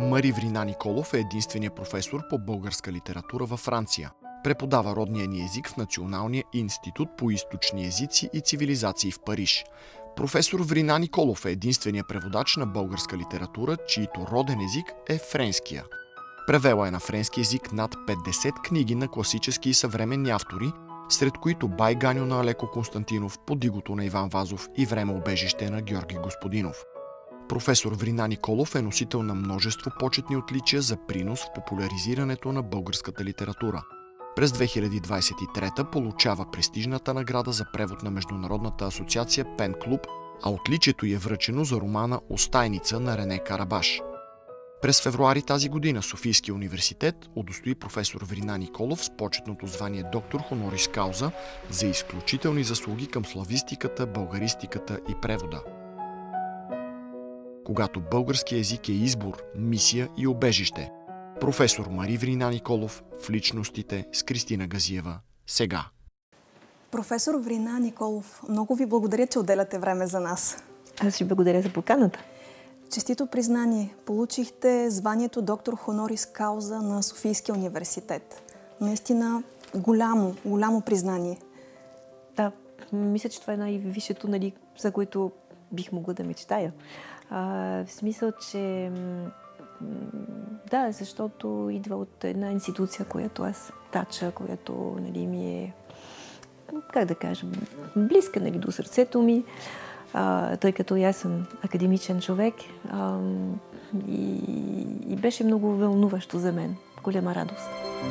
Мари Врина Николов е единственият професор по българска литература във Франция. Преподава родния ни език в Националния институт по източни езици и цивилизации в Париж. Професор Врина Николов е единственият преводач на българска литература, чийто роден език е френския. Превела е на френски език над 50 книги на класически и съвременни автори, сред които Бай Ганьо на Алеко Константинов, Под игото на Иван Вазов и Време убежище на Георги Господинов. Професор Врина Николов е носител на множество почетни отличия за принос в популяризирането на българската литература. През 2023 получава престижната награда за превод на Международната асоциация Пен Клуб, а отличието й е връчено за романа "Остайница" на Рене Карабаш. През февруари тази година Софийския университет удостои професор Врина Николов с почетното звание доктор хонорис кауза за изключителни заслуги към славистиката, българистиката и превода. Когато български език е избор, мисия и убежище. Професор Мари Врина Николов в личностите с Кристина Газиева. Сега. Професор Врина Николов, много ви благодаря, че отделяте време за нас. Аз ви благодаря за поканата. Честито признание. Получихте званието доктор хонорис кауза на Софийския университет. Наистина голямо признание. Да, мисля, че това е най-висшето, за което бих могла да мечтая. В смисъл, че да, защото идва от една институция, която аз тача, която ми е, как да кажа, близка до сърцето ми, тъй като аз съм академичен човек и беше много вълнуващо за мен. Голяма радост.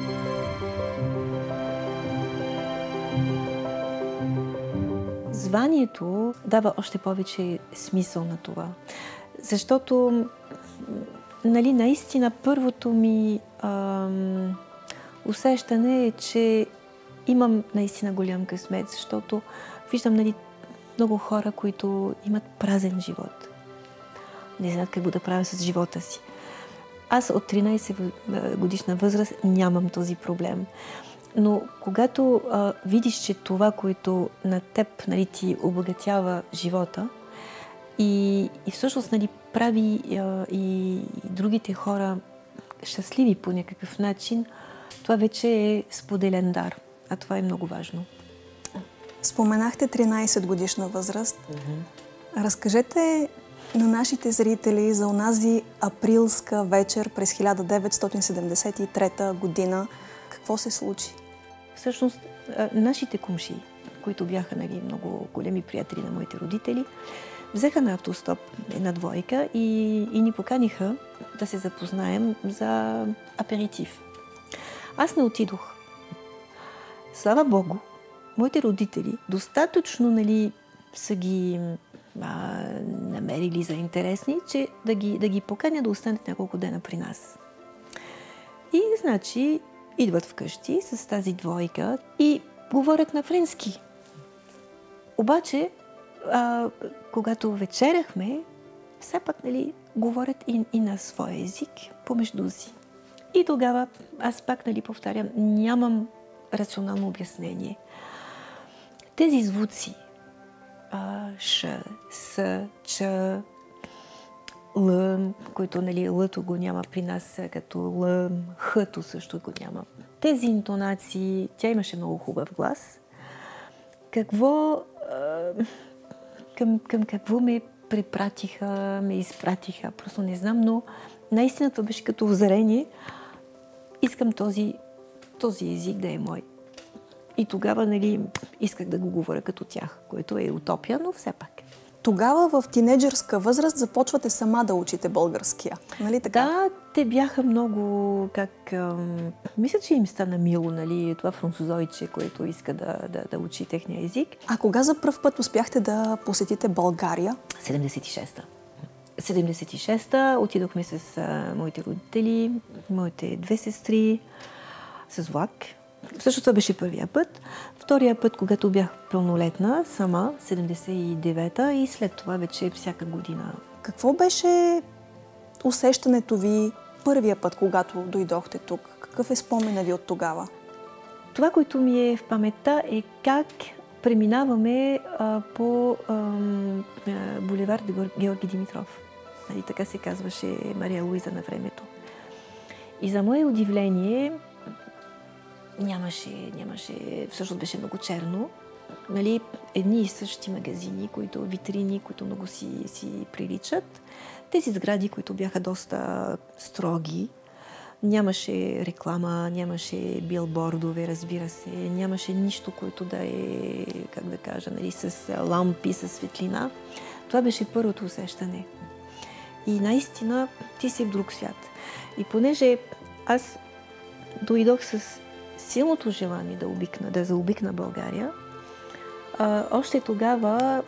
Званието дава още повече смисъл на това. Защото, наистина първото ми усещане е, че имам наистина голям късмет, защото виждам много хора, които имат празен живот. Не знаят какво да правя с живота си. Аз от 13 годишна възраст нямам този проблем. Но когато видиш, че това, което на теб ти обогатява живота и всъщност прави и другите хора щастливи по някакъв начин, това вече е споделен дар. А това е много важно. Споменахте 13 годишна възраст. Разкажете на нашите зрители за онази априлска вечер през 1973 година. Какво се случи? Всъщност, нашите комши, които бяха много големи приятели на моите родители, взеха на автостоп една двойка и ни поканиха да се запознаем за аперитив. Аз не отидох. Слава Богу, моите родители достатъчно са ги намерили за интересни, че да ги поканя да останат няколко дена при нас. И значи идват вкъщи с тази двойка и говорят на френски. Обаче, когато вечеряхме, все пак говорят и на своя език помежду си. И тогава аз пак повтарям, нямам рационално обяснение. Тези звуци Ш, С, Ч, Л, които Лъто го няма при нас, като Л, Хъто също го няма. Тези интонации, тя имаше много хубав глас. Към какво ме препратиха, ме изпратиха, просто не знам, но наистина това беше като озарение. Искам този език да е мой. И тогава, исках да го говоря като тях, което е утопия, но все пак. Тогава в тинейджърска възраст започвате сама да учите българския, нали така? Да, те бяха много, мисля, че им стана мило, това французойче, което иска да учи техния език. А кога за пръв път успяхте да посетите България? 76-та. 76-та отидохме с моите родители, моите две сестри, с влак. Всъщност това беше първия път. Втория път, когато бях пълнолетна, сама, 79-та, и след това вече всяка година. Какво беше усещането ви първия път, когато дойдохте тук? Какъв е спомена ви от тогава? Това, което ми е в паметта, е как преминаваме по булевард Георги Димитров. Така се казваше Мария Луиза на времето. И за мое удивление нямаше, всъщност беше много черно. Нали, едни и същи магазини, витрини, които много си приличат. Тези сгради, които бяха доста строги. Нямаше реклама, нямаше билбордове, разбира се. Нямаше нищо, което да е, как да кажа, нали, с лампи, с светлина. Това беше първото усещане. И наистина ти си в друг свят. И понеже аз дойдох с силното желание да заобикна България, още тогава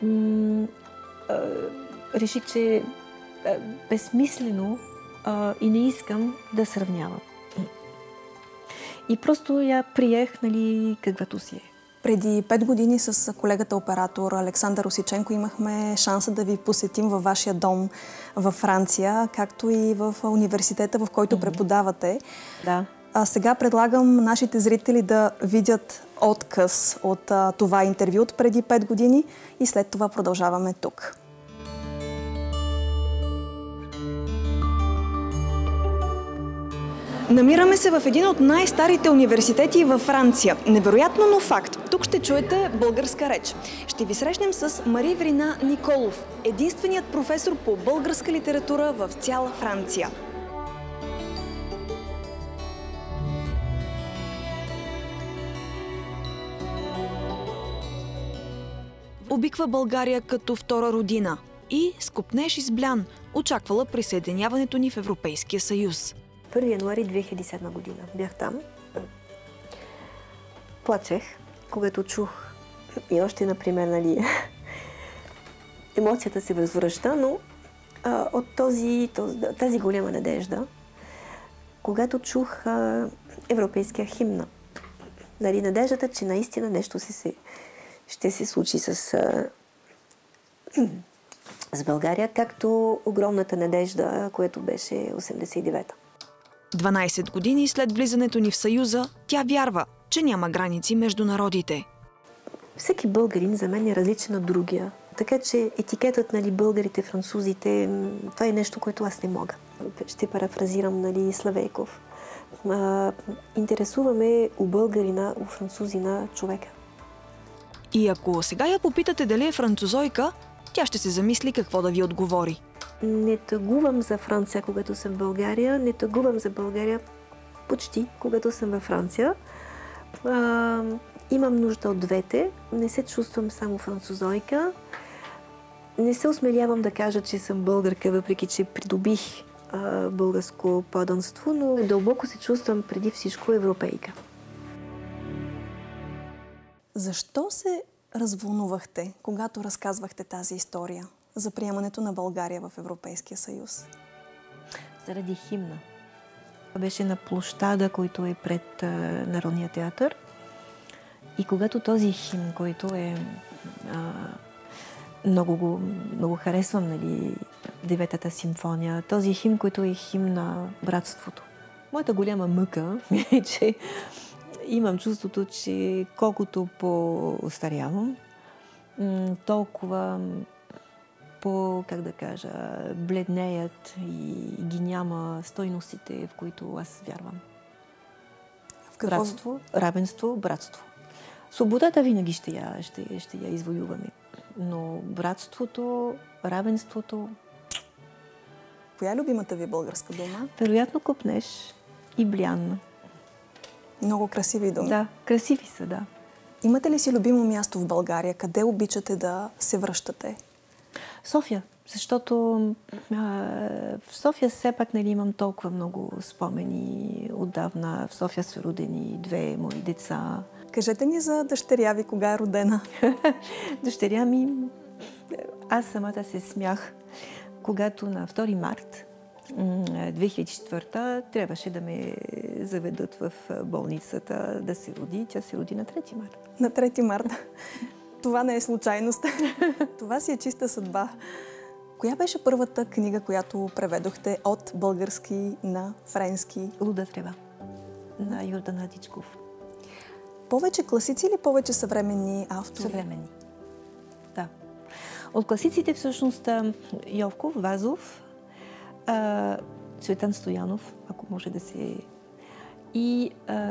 реших, че безсмислено и не искам да сравнявам. И просто я приех, нали, каквато си е. Преди 5 години с колегата оператор Александър Осиченко имахме шанса да ви посетим във вашия дом във Франция, както и в университета, в който преподавате. Да. Сега предлагам нашите зрители да видят откъс от това интервю от преди 5 години и след това продължаваме тук. Намираме се в един от най-старите университети във Франция. Невероятно, но факт. Тук ще чуете българска реч. Ще ви срещнем с Мари Врина Николов, единственият професор по българска литература в цяла Франция. Обиква България като втора родина и с копнеж изблян очаквала присъединяването ни в Европейския съюз. 1 януари 2007 година бях там. Плачех, когато чух и още, например, нали, емоцията се възвръща, но от тази голяма надежда, когато чух европейския химн. Нали, надеждата, че наистина нещо ще се случи с България, както огромната надежда, което беше 89-та. 12 години след влизането ни в Съюза, тя вярва, че няма граници между народите. Всеки българин за мен е различен от другия. Така че етикетът, нали, българите, французите, това е нещо, което аз не мога. Ще парафразирам, нали, Славейков. Интересуваме у българина, у французина човека. И ако сега я попитате дали е французойка, тя ще се замисли какво да ви отговори. Не тъгувам за Франция, когато съм в България. Не тъгувам за България почти, когато съм във Франция. Имам нужда от двете. Не се чувствам само французойка. Не се осмелявам да кажа, че съм българка, въпреки че придобих българско подданство, но дълбоко се чувствам преди всичко европейка. Защо се развълнувахте, когато разказвахте тази история за приемането на България в Европейския съюз? Заради химна. Беше на площада, който е пред Народния театър. И когато този химн, който е много харесвам, нали, 9-та симфония, този химн, който е химн на братството. Моята голяма мъка е, че имам чувството, че колкото по-остарявам, толкова как да кажа, бледнеят и ги няма стойностите, в които аз вярвам. В какво? Братство, равенство, братство. Свободата винаги ще я извоюваме. Но братството, равенството... Коя е любимата ви българска дума? Вероятно копнеш и блян. Много красиви думи. Да, красиви са, да. Имате ли си любимо място в България? Къде обичате да се връщате? София, защото в София все пак, нали, имам толкова много спомени отдавна. В София са родени 2 мои деца. Кажете ни за дъщеря ви, кога е родена? Дъщеря ми, аз самата се смях, когато на 2 март 2004 трябваше да ме заведат в болницата да се роди. Тя се роди на 3 марта. На 3 марта. Това не е случайност. Това си е чиста съдба. Коя беше първата книга, която преведохте от български на френски? Луда трева на Йордан Радичков. Повече класици или повече съвременни автори? Съвременни. Да. От класиците всъщност Йовков, Вазов, Цветан Стоянов, ако може да се... И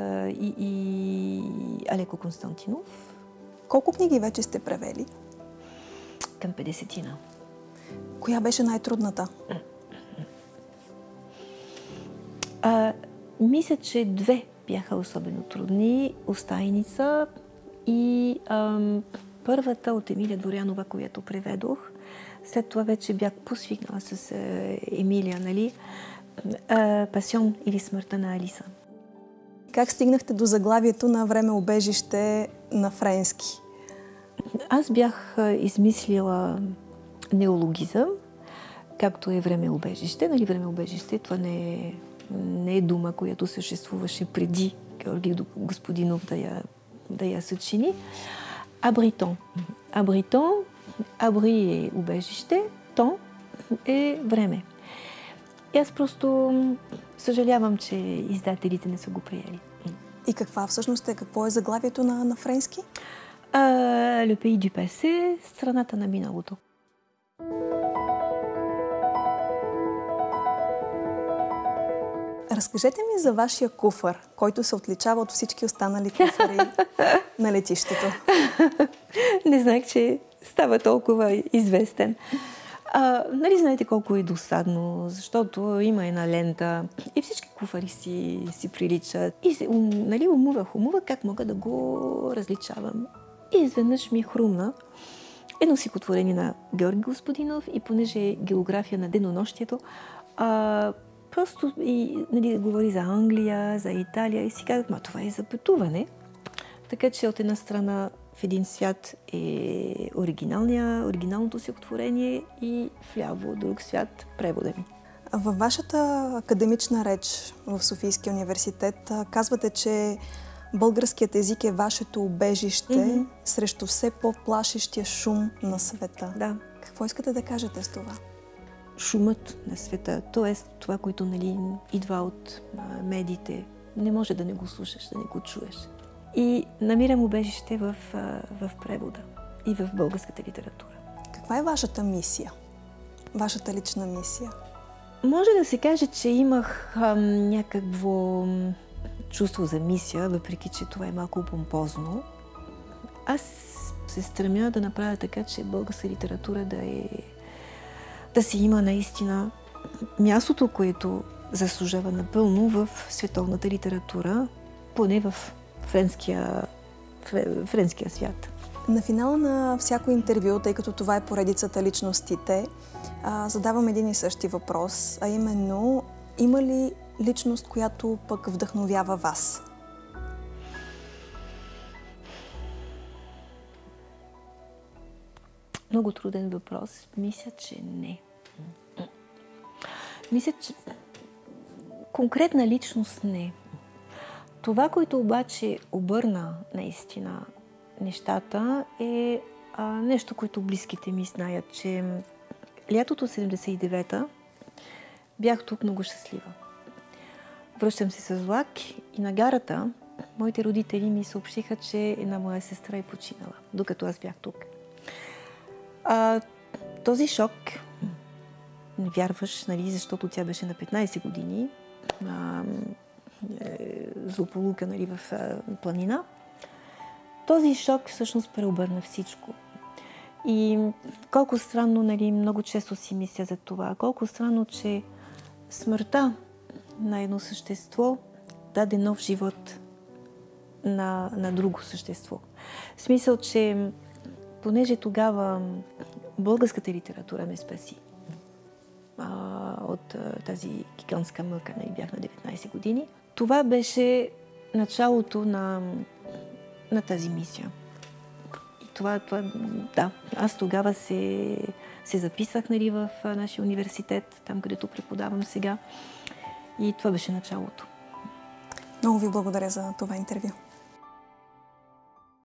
Алеко Константинов. Колко книги вече сте превели? Към 50-тина. Коя беше най-трудната? Мисля, че две бяха особено трудни. Остайница и първата от Емилия Дворянова, която преведох. След това вече бях посвикнала с Емилия, нали? Пасион или смъртта на Алиса. Как стигнахте до заглавието на Време-убежище на френски? Аз бях измислила неологизъм, както е време-убежище. Нали, време-убежище, това не е дума, която съществуваше преди Георги Господинов да я съчини. Абритон. Абритон, абри е убежище, тон е време. И аз просто съжалявам, че издателите не са го приели. И какво е заглавието на френски? Le pays du passé, страната на миналото. Разкажете ми за вашия куфар, който се отличава от всички останали куфари на летището. Не знаех, че става толкова известен. Нали знаете колко е досадно, защото има една лента и всички куфари си приличат. И се, нали, умувах как мога да го различавам. И изведнъж ми хрумна едно стихотворение на Георги Господинов и понеже е география на денонощието, просто и, нали, говори за Англия, за Италия и си казах, това е за пътуване. Така че от една страна в един свят е оригиналното стихотворение и вляво друг свят превода ми. Във вашата академична реч в Софийския университет казвате, че българският език е вашето убежище срещу все по-плашещия шум на света. Да. Какво искате да кажете с това? Шумът на света, т.е. това, което, нали, идва от медиите, не може да не го слушаш, да не го чуеш. И намирам убежище в превода и в българската литература. Каква е вашата мисия? Вашата лична мисия? Може да се каже, че имах някакво чувство за мисия, въпреки че това е малко помпозно. Аз се стремя да направя така, че българска литература да си има наистина мястото, което заслужава напълно в световната литература, поне в френския свят. На финала на всяко интервю, тъй като това е поредицата личностите, задавам един и същи въпрос, а именно, има ли личност, която пък вдъхновява вас? Много труден въпрос. Мисля, че не. Мисля, че конкретна личност не. Това, което обаче обърна наистина нещата, е нещо, което близките ми знаят, че лятото 79-та бях тук много щастлива. Връщам се с влак и на гарата моите родители ми съобщиха, че една моя сестра е починала, докато аз бях тук. Този шок, не вярваш, нали, защото тя беше на 15 години, злополука, нали, в планина. Този шок всъщност преобърна всичко. И колко странно, нали, много често си мисля за това, колко странно, че смъртта на едно същество даде нов живот на друго същество. В смисъл, че понеже тогава българската литература ме спаси от тази гигантска мъка, нали, бях на 19 години, това беше началото на тази мисия. И това, да, аз тогава се записах, нали, в нашия университет, там където преподавам сега. И това беше началото. Много ви благодаря за това интервю.